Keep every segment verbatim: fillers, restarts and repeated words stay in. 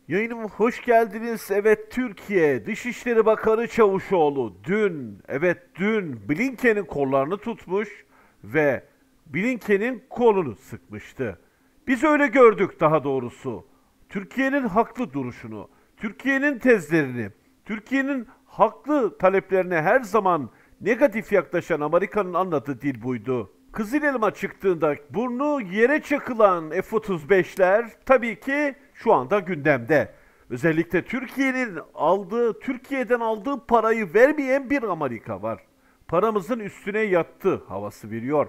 Yayınıma hoş geldiniz. Evet, Türkiye Dışişleri Bakanı Çavuşoğlu dün, evet dün Blinken'in kollarını tutmuş ve Blinken'in kolunu sıkmıştı. Biz öyle gördük daha doğrusu. Türkiye'nin haklı duruşunu, Türkiye'nin tezlerini, Türkiye'nin haklı taleplerine her zaman negatif yaklaşan Amerika'nın anladığı dil buydu. Kızıl Elma çıktığında burnu yere çakılan F otuz beşler tabii ki şu anda gündemde. Özellikle Türkiye'nin aldığı, Türkiye'den aldığı parayı vermeyen bir Amerika var. Paramızın üstüne yattı havası veriyor.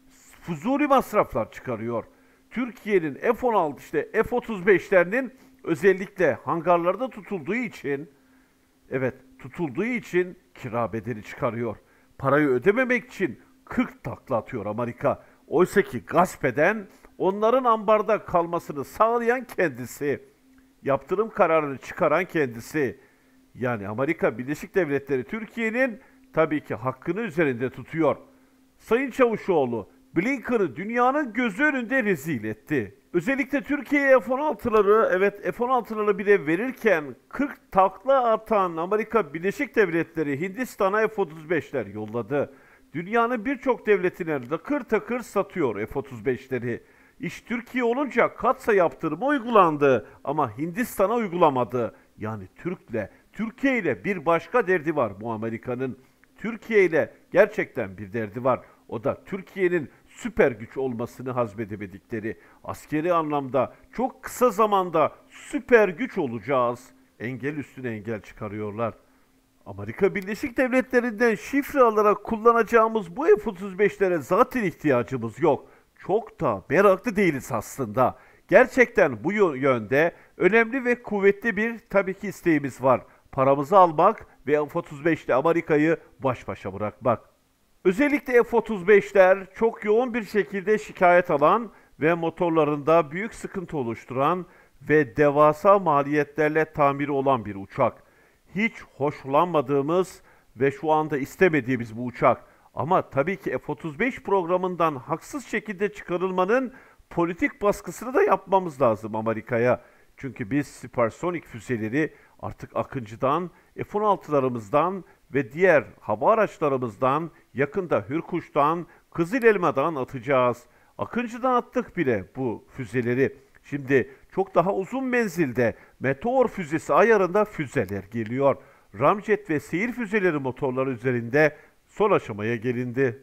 Fuzuli masraflar çıkarıyor. Türkiye'nin F on altı işte F otuz beşlerinin özellikle hangarlarda tutulduğu için evet tutulduğu için kira bedeli çıkarıyor. Parayı ödememek için kırk takla atıyor Amerika. Oysa ki gasp eden, onların ambarda kalmasını sağlayan kendisi. Yaptırım kararını çıkaran kendisi. Yani Amerika Birleşik Devletleri Türkiye'nin tabii ki hakkını üzerinde tutuyor. Sayın Çavuşoğlu, Blinken'ı dünyanın gözü önünde rezil etti. Özellikle Türkiye'ye F on altıları, evet F on altıları bile verirken kırk takla atan Amerika Birleşik Devletleri Hindistan'a F otuz beşler yolladı. Dünyanın birçok devletine takır takır satıyor F otuz beşleri. İş Türkiye olunca katsa yaptırımı uygulandı ama Hindistan'a uygulamadı. Yani Türk'le, Türkiye ile bir başka derdi var bu Amerika'nın. Türkiye ile gerçekten bir derdi var. O da Türkiye'nin süper güç olmasını hazmedemedikleri, askeri anlamda çok kısa zamanda süper güç olacağız. Engel üstüne engel çıkarıyorlar. Amerika Birleşik Devletleri'nden şifre alarak kullanacağımız bu F otuz beşlere zaten ihtiyacımız yok. Çok da meraklı değiliz aslında. Gerçekten bu yönde önemli ve kuvvetli bir tabii ki isteğimiz var. Paramızı almak ve F otuz beşle Amerika'yı baş başa bırakmak. Özellikle F otuz beşler çok yoğun bir şekilde şikayet alan ve motorlarında büyük sıkıntı oluşturan ve devasa maliyetlerle tamiri olan bir uçak. Hiç hoşlanmadığımız ve şu anda istemediğimiz bu uçak. Ama tabii ki F otuz beş programından haksız şekilde çıkarılmanın politik baskısını da yapmamız lazım Amerika'ya. Çünkü biz süpersonik füzeleri artık Akıncı'dan, F on altılarımızdan ve diğer hava araçlarımızdan, yakında Hürkuş'tan, Kızıl Elma'dan atacağız. Akıncı'dan attık bile bu füzeleri. Şimdi çok daha uzun menzilde Meteor füzesi ayarında füzeler geliyor. Ramjet ve seyir füzeleri motorları üzerinde son aşamaya gelindi.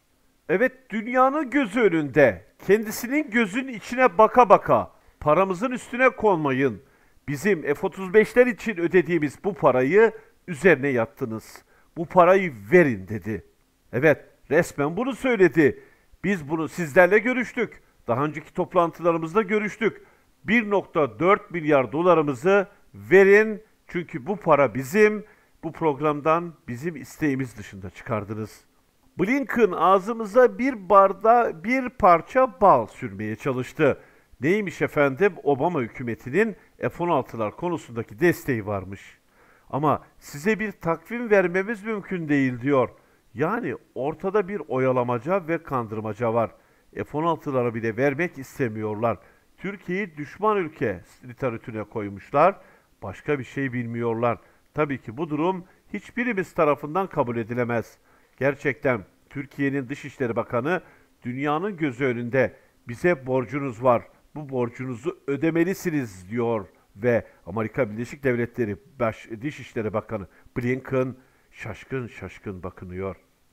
Evet, dünyanın gözü önünde, kendisinin gözünün içine baka baka paramızın üstüne konmayın. Bizim F otuz beşler için ödediğimiz bu parayı üzerine yattınız. Bu parayı verin dedi. Evet, resmen bunu söyledi. Biz bunu sizlerle görüştük. Daha önceki toplantılarımızda görüştük. bir nokta dört milyar dolarımızı verin çünkü bu para bizim. Bu programdan bizim isteğimiz dışında çıkardınız. Blinken ağzımıza bir barda bir parça bal sürmeye çalıştı. Neymiş efendim? Obama hükümetinin F on altılar konusundaki desteği varmış. Ama size bir takvim vermemiz mümkün değil diyor. Yani ortada bir oyalamaca ve kandırmaca var. F on altılara bile vermek istemiyorlar. Türkiye'yi düşman ülke literatürüne koymuşlar. Başka bir şey bilmiyorlar. Tabii ki bu durum hiçbirimiz tarafından kabul edilemez. Gerçekten Türkiye'nin Dışişleri Bakanı dünyanın gözü önünde bize borcunuz var. Bu borcunuzu ödemelisiniz diyor ve Amerika Birleşik Devletleri Baş Dışişleri Bakanı Blinken şaşkın şaşkın bakınıyor.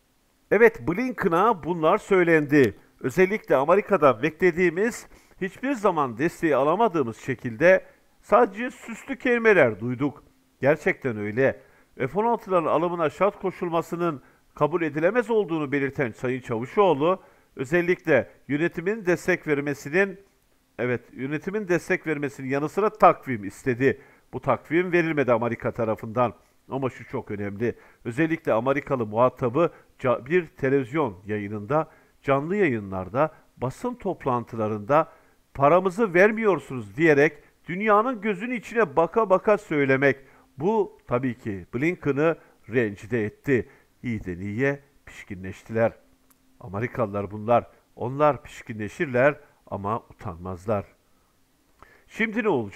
Evet, Blinken'a bunlar söylendi. Özellikle Amerika'da beklediğimiz, hiçbir zaman desteği alamadığımız şekilde sadece süslü kelimeler duyduk. Gerçekten öyle. F on altıların alımına şart koşulmasının kabul edilemez olduğunu belirten Sayın Çavuşoğlu, özellikle yönetimin destek vermesinin, evet yönetimin destek vermesinin yanı sıra takvim istedi. Bu takvim verilmedi Amerika tarafından. Ama şu çok önemli. Özellikle Amerikalı muhatabı bir televizyon yayınında, canlı yayınlarda, basın toplantılarında paramızı vermiyorsunuz diyerek dünyanın gözünün içine baka baka söylemek. Bu tabii ki Blinken'ı rencide etti. İyiden iyiye pişkinleştiler. Amerikalılar bunlar. Onlar pişkinleşirler ama utanmazlar. Şimdi ne olacak?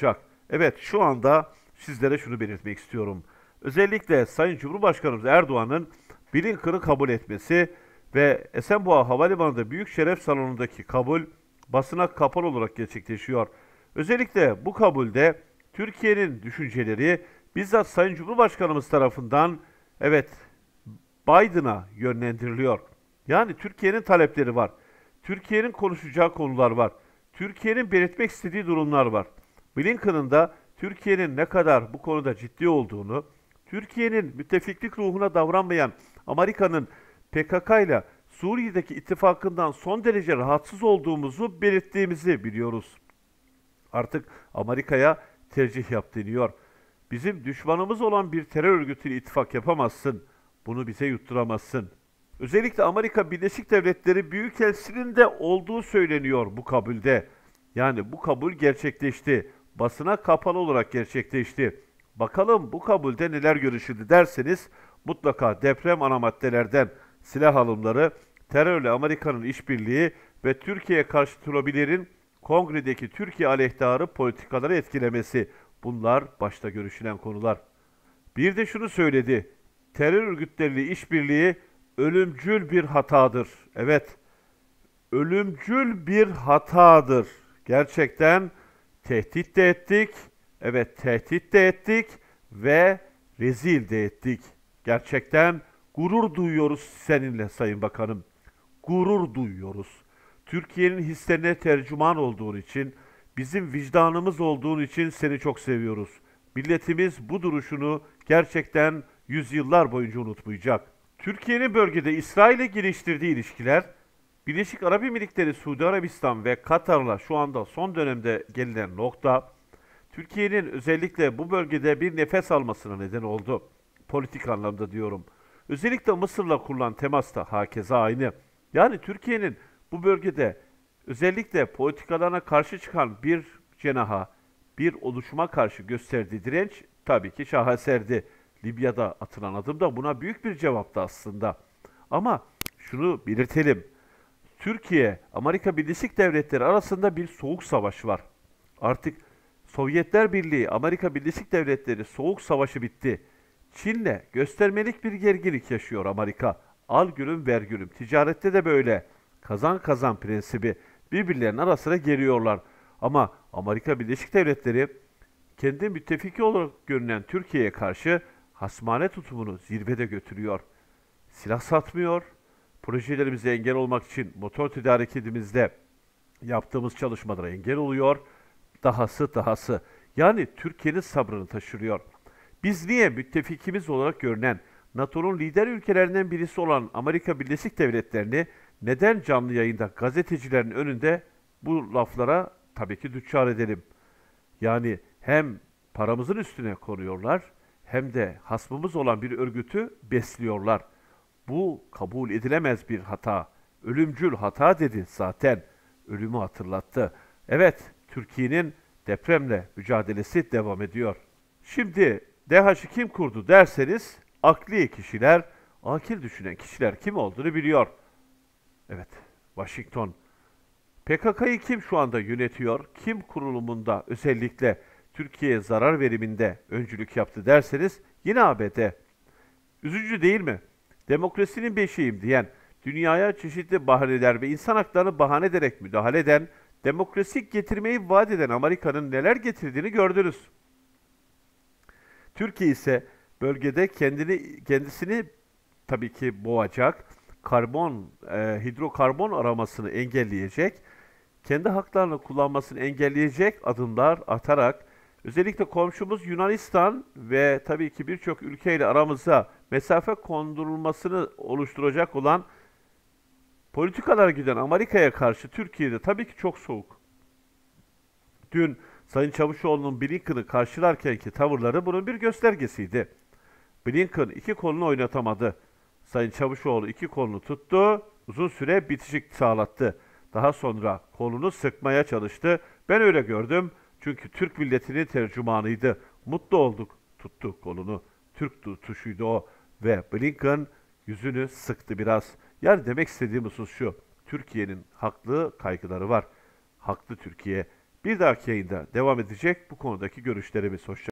Evet, şu anda sizlere şunu belirtmek istiyorum. Özellikle Sayın Cumhurbaşkanımız Erdoğan'ın Blinken'ı kabul etmesi ve Esenboğa Havalimanı'nda Büyük Şeref Salonu'ndaki kabul basına kapalı olarak gerçekleşiyor. Özellikle bu kabulde Türkiye'nin düşünceleri bizzat Sayın Cumhurbaşkanımız tarafından evet Biden'a yönlendiriliyor. Yani Türkiye'nin talepleri var. Türkiye'nin konuşacağı konular var. Türkiye'nin belirtmek istediği durumlar var. Blinken'ın da Türkiye'nin ne kadar bu konuda ciddi olduğunu, Türkiye'nin müttefiklik ruhuna davranmayan Amerika'nın P K K ile Suriye'deki ittifakından son derece rahatsız olduğumuzu belirttiğimizi biliyoruz. Artık Amerika'ya tercih yap deniyor. Bizim düşmanımız olan bir terör örgütüyle ittifak yapamazsın. Bunu bize yutturamazsın. Özellikle Amerika Birleşik Devletleri Büyükelçiliğinin de olduğu söyleniyor bu kabulde. Yani bu kabul gerçekleşti. Basına kapalı olarak gerçekleşti. Bakalım bu kabulde neler görüşüldü derseniz mutlaka deprem ana maddelerden silah alımları, terörle Amerika'nın işbirliği ve Türkiye'ye karşı Trobilerin kongredeki Türkiye aleyhtarı politikaları etkilemesi. Bunlar başta görüşülen konular. Bir de şunu söyledi. Terör örgütleriyle işbirliği ölümcül bir hatadır. Evet, ölümcül bir hatadır. Gerçekten tehdit de ettik. Evet, tehdit de ettik ve rezil de ettik. Gerçekten gurur duyuyoruz seninle Sayın Bakanım. Gurur duyuyoruz. Türkiye'nin hislerine tercüman olduğun için, bizim vicdanımız olduğun için seni çok seviyoruz. Milletimiz bu duruşunu gerçekten yüzyıllar boyunca unutmayacak. Türkiye'nin bölgede İsrail'e geliştirdiği ilişkiler, Birleşik Arap Emirlikleri, Suudi Arabistan ve Katar'la şu anda son dönemde gelinen nokta, Türkiye'nin özellikle bu bölgede bir nefes almasına neden oldu. Politik anlamda diyorum. Özellikle Mısır'la kurulan temas da hakeza aynı. Yani Türkiye'nin bu bölgede özellikle politikalarına karşı çıkan bir cenaha, bir oluşuma karşı gösterdiği direnç tabii ki şaheserdi. Libya'da atılan adım da buna büyük bir cevaptı aslında. Ama şunu belirtelim. Türkiye, Amerika Birleşik Devletleri arasında bir soğuk savaş var. Artık Sovyetler Birliği, Amerika Birleşik Devletleri soğuk savaşı bitti. Çin'le göstermelik bir gerginlik yaşıyor Amerika. Al gülüm ver gülüm. Ticarette de böyle. Kazan kazan prensibi. Birbirlerinin arasına geliyorlar. Ama Amerika Birleşik Devletleri kendi müttefiki olarak görünen Türkiye'ye karşı hasmane tutumunu zirvede götürüyor. Silah satmıyor. Projelerimize engel olmak için motor tedarikimizde yaptığımız çalışmalara engel oluyor. Dahası dahası. Yani Türkiye'nin sabrını taşırıyor. Biz niye müttefikimiz olarak görünen NATO'nun lider ülkelerinden birisi olan Amerika Birleşik Devletleri'ni neden canlı yayında gazetecilerin önünde bu laflara tabii ki düçar edelim? Yani hem paramızın üstüne konuyorlar hem de hasmımız olan bir örgütü besliyorlar. Bu kabul edilemez bir hata. Ölümcül hata dedi zaten. Ölümü hatırlattı. Evet, Türkiye'nin depremle mücadelesi devam ediyor. Şimdi DEHAŞ'ı kim kurdu derseniz akli kişiler, akil düşünen kişiler kim olduğunu biliyor. Evet, Washington. P K K'yı kim şu anda yönetiyor? Kim kurulumunda özellikle Türkiye'ye zarar veriminde öncülük yaptı derseniz yine A B D. Üzücü değil mi? Demokrasinin beşiğim diyen, dünyaya çeşitli bahaneler ve insan haklarını bahane ederek müdahale eden, demokrasi getirmeyi vaat eden Amerika'nın neler getirdiğini gördünüz. Türkiye ise bölgede kendini kendisini tabii ki boğacak, karbon, e, hidrokarbon aramasını engelleyecek, kendi haklarını kullanmasını engelleyecek adımlar atarak özellikle komşumuz Yunanistan ve tabii ki birçok ülkeyle aramıza mesafe kondurulmasını oluşturacak olan politikalar giden Amerika'ya karşı Türkiye'de tabii ki çok soğuk. Dün Sayın Çavuşoğlu'nun Blinken'ı karşılarkenki tavırları bunun bir göstergesiydi. Blinken iki kolunu oynatamadı. Sayın Çavuşoğlu iki kolunu tuttu, uzun süre bitişik sağlattı. Daha sonra kolunu sıkmaya çalıştı. Ben öyle gördüm. Çünkü Türk milletinin tercümanıydı. Mutlu olduk. Tuttu kolunu. Türk tutuşuydu o. Ve Blinken yüzünü sıktı biraz. Yani demek istediğim husus şu. Türkiye'nin haklı kaygıları var. Haklı Türkiye. Bir dahaki yayında devam edecek bu konudaki görüşlerimiz. Hoşça